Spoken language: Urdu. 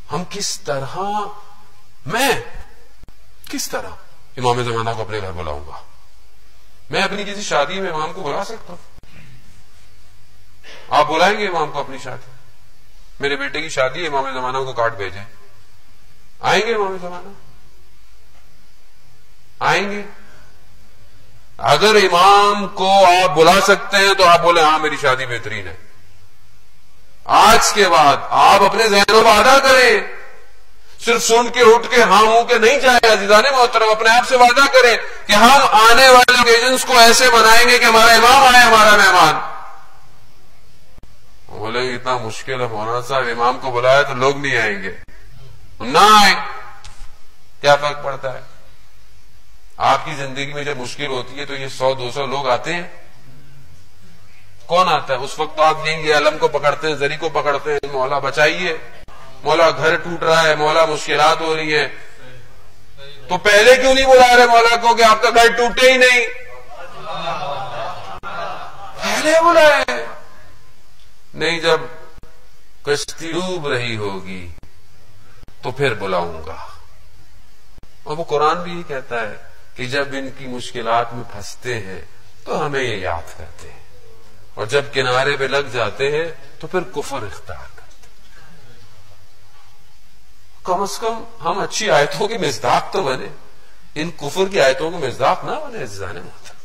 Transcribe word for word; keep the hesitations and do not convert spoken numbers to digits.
ہم کس طرح میں کس طرح امام زمانہ کو اپنے گھر بلاؤں گا؟ میں اپنی کسی شادی میں امام کو بلا سکتا ہوں؟ آپ بلائیں گے امام کو اپنی شادی؟ میرے بیٹے کی شادی ہے، امام زمانہ کو کارڈ بھیجیں، آئیں گے امام زمانہ؟ آئیں گے؟ اگر امام کو آپ بلا سکتے ہیں تو آپ بولے ہاں میری شادی بہترین ہے. آج کے بعد آپ اپنے ذہنوں کو وعدہ کریں، صرف سن کے اٹھ کے ہاں ہوں کے نہیں جائیں. عزیزان محترم، اپنے آپ سے وعدہ کریں کہ ہم آنے والے اوکیزنس کو ایسے بنائیں گے کہ ہمارا امام آئے ہمارا مہمان. بولے اتنا مشکل ہے مولانا صاحب، امام کو بلایا تو لوگ نہیں آئیں گے. نہ آئیں، کیا فرق پڑتا ہے؟ آپ کی زندگی میں جب مشکل ہوتی ہے تو یہ سو دو سو لوگ آتے ہیں؟ کون آتا ہے اس وقت؟ تو آپ دیں گے علم کو پکڑتے ہیں، زری کو پکڑتے ہیں، مولا بچائیے، مولا گھر ٹوٹ رہا ہے، مولا مشکلات ہو رہی ہیں. تو پہلے کیوں نہیں بلا رہے مولا کو کہ آپ کا گھر ٹوٹے ہی نہیں؟ پہلے بلائے. نہیں، جب کشتی ڈوب رہی ہوگی تو پھر بلاؤں گا. اور وہ قرآن بھی یہ کہتا ہے کہ جب ان کی مشکلات میں پھنستے ہیں تو ہمیں یہ یاد کرتے ہیں، اور جب کنارے پہ لگ جاتے ہیں تو پھر کفر اختیار کرتے ہیں. کم از کم ہم اچھی آیتوں کی مصداق تو بنے، ان کفر کی آیتوں کی مصداق نہ بنے. عزیزان محترم،